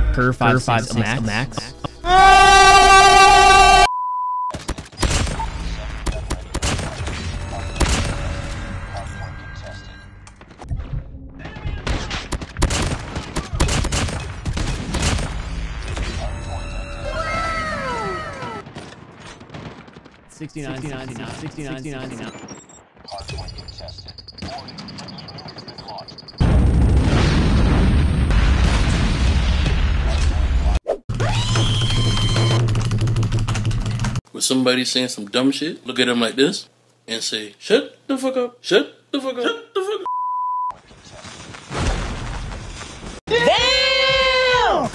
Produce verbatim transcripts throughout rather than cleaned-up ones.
Per five five AMAX. sixty-nine, sixty-nine, sixty-nine, sixty-nine, sixty-nine. Hardpoint contested. When somebody's saying some dumb shit, look at them like this and say, "Shut the fuck up! Shut the fuck up! Shut the fuck up!" Damn!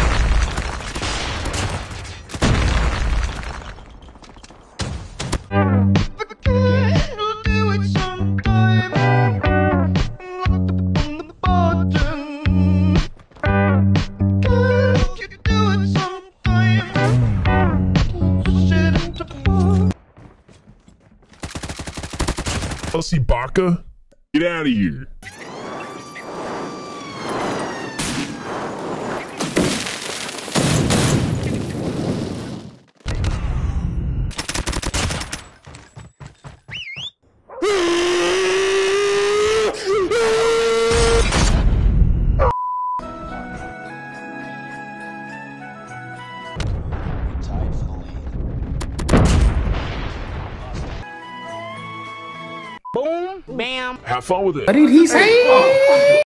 Elsie Baca, get out of here. Boom, bam. Have fun with it. What did he say?